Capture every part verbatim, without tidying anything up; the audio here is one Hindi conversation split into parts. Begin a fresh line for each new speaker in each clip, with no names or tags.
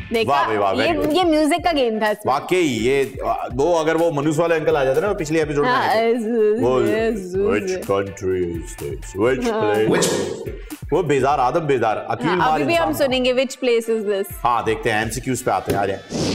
वाह भाई वाह,
ये ये म्यूजिक का गेम था।
वाकई ये वो अगर वो मनुष्य वाले अंकल आ जाते ना पिछले एपिसोड में, which country is this, which place, वो बेजार आदम बेजार अकील मार।
अभी भी हम सुनेंगे व्हिच प्लेस इज दिस।
हाँ देखते हैं, एमसीक्यूज पे आते हैं, आ जाए।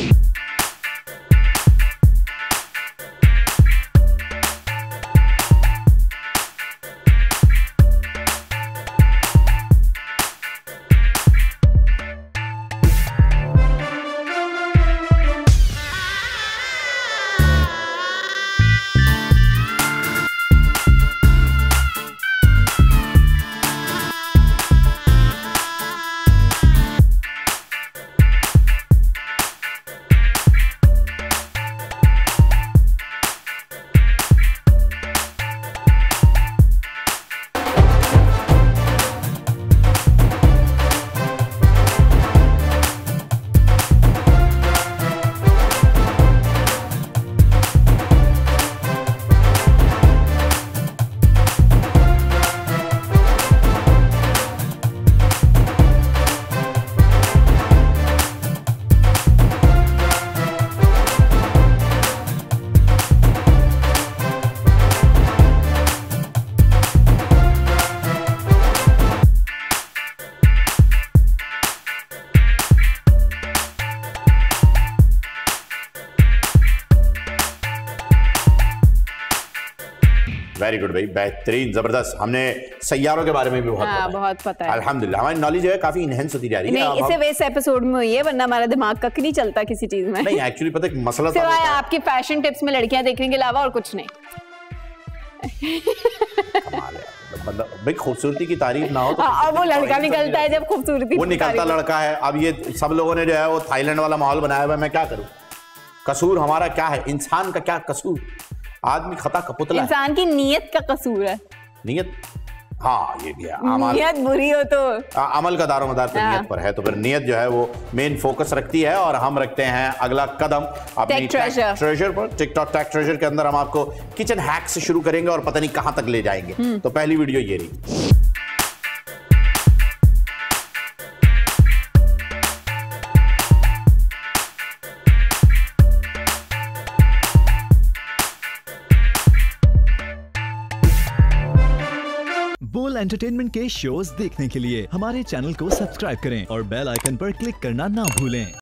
वेरी गुड भाई, बेहतरीन, जबरदस्त। हमने सैयारों के बारे में भी बहुत
हाँ,
पता
बहुत पता है।
अल्हम्दुलिल्लाह हमारी नॉलेज जो है काफी इनहेंस होती जा रही है।
नहीं, इसे वैसे एपिसोड में हुई है, वरना हमारा दिमाग कक नहीं चलता किसी चीज में।
नहीं एक्चुअली पता है मसला
सिवाय आपकी फैशन टिप्स में लड़कियां देखने के अलावा और कुछ नहीं।
कमाल है मतलब भाई, खूबसूरती की तारीफ ना हो तो
अब वो लड़का निकलता है जब खूबसूरती,
वो निकलता लड़का है। अब ये सब लोगों ने जो है वो थाईलैंड वाला माहौल बनाया हुआ है, मैं क्या करूं? कसूर हमारा क्या है? इंसान का क्या कसूर? आदमी खता का पुतला,
इंसान की नीयत का कसूर है।
नीयत, हाँ ये भी है।
नीयत बुरी हो तो
आ, अमल का दारोमदार तो नीयत पर है, तो फिर नीयत जो है वो मेन फोकस रखती है। और हम रखते हैं अगला कदम अपनी ट्रेजर पर। टिकटॉक टेक ट्रेजर के अंदर हम आपको किचन हैक से शुरू करेंगे और पता नहीं कहां तक ले जाएंगे। तो पहली वीडियो ये रही।
बोल एंटरटेनमेंट के शोज देखने के लिए हमारे चैनल को सब्सक्राइब करें और बेल आइकन पर क्लिक करना ना भूलें।